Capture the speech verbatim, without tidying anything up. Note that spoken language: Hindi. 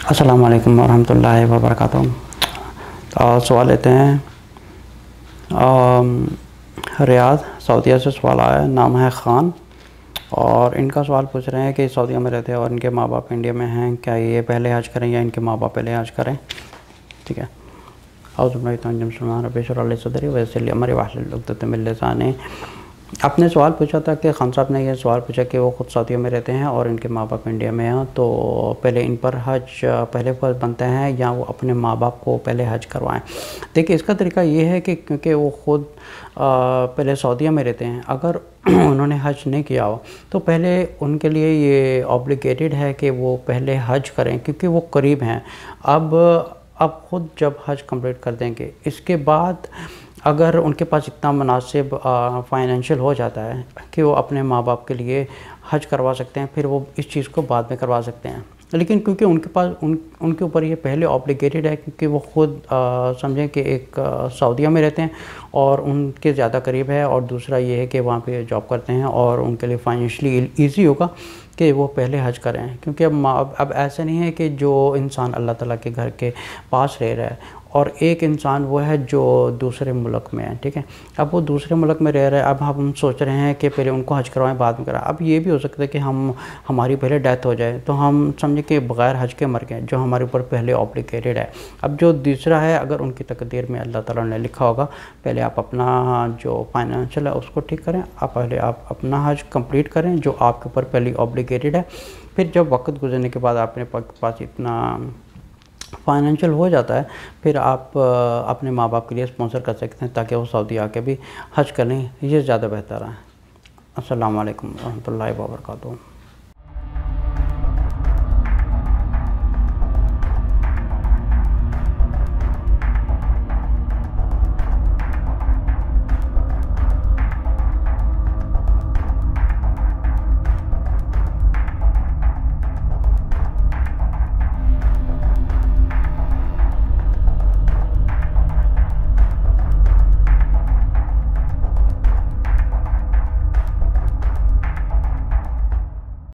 अस्सलामु अलैकुम वरहमतुल्लाहि वबरकातुहू। तो सवाल लेते हैं। रियाद सऊदीया से सवाल आया, नाम है ख़ान, और इनका सवाल पूछ रहे हैं कि सऊदीया में रहते हैं और इनके माँ बाप इंडिया में हैं, क्या ये पहले हज करें या इनके माँ बाप पहले हज करें? ठीक है। सदरी वैसे हमारे वाहत मिलने आपने सवाल पूछा था कि खान साहब ने यह सवाल पूछा कि वो ख़ुद सऊदीया में रहते हैं और इनके माँ बाप इंडिया में हैं, तो पहले इन पर हज पहले फर्ज बनते हैं या वो अपने माँ बाप को पहले हज करवाएं। देखिए, इसका तरीका ये है कि क्योंकि वो ख़ुद पहले सऊदीया में रहते हैं, अगर उन्होंने हज नहीं किया हो तो पहले उनके लिए ये ऑब्लिगेटेड है कि वो पहले हज करें, क्योंकि वो करीब हैं। अब अब ख़ुद जब हज कंप्लीट कर देंगे, इसके बाद अगर उनके पास इतना मुनासिब फ़ाइनेंशियल हो जाता है कि वो अपने माँ बाप के लिए हज करवा सकते हैं, फिर वो इस चीज़ को बाद में करवा सकते हैं। लेकिन क्योंकि उनके पास उन उनके ऊपर ये पहले ऑब्लिगेटेड है, क्योंकि वो ख़ुद समझें कि एक सऊदीया में रहते हैं और उनके ज़्यादा करीब है, और दूसरा ये है कि वहाँ पे जॉब करते हैं और उनके लिए फ़ाइनेंशली ईजी होगा कि वो पहले हज करें। क्योंकि अब अब अब ऐसा नहीं है कि जो इंसान अल्लाह ताला के घर के पास रह रहा है और एक इंसान वो है जो दूसरे मुल्क में है, ठीक है। अब वो दूसरे मुल्क में रह रहा है, अब हम सोच रहे हैं कि पहले उनको हज करवाएं बाद में कराएं। अब ये भी हो सकता है कि हम हमारी पहले डेथ हो जाए तो हम समझे कि बग़ैर हज के मर गए, जो हमारे ऊपर पहले ऑब्लिगेटेड है। अब जो दूसरा है, अगर उनकी तकदीर में अल्लाह ताला ने लिखा होगा पहले आप अपना जो फाइनेंशियल है उसको ठीक करें, आप पहले आप अपना हज कंप्लीट करें जो आपके ऊपर पहले ऑब्लिगेटेड है। फिर जब वक्त गुजरने के बाद अपने पास इतना फाइनेंशियल हो जाता है, फिर आप अपने माँ बाप के लिए स्पॉन्सर कर सकते हैं ताकि वो सऊदी आके भी हज करें। ये ज़्यादा बेहतर है। अस्सलामु अलैकुम रहमतुल्लाहि व बरकातुहू।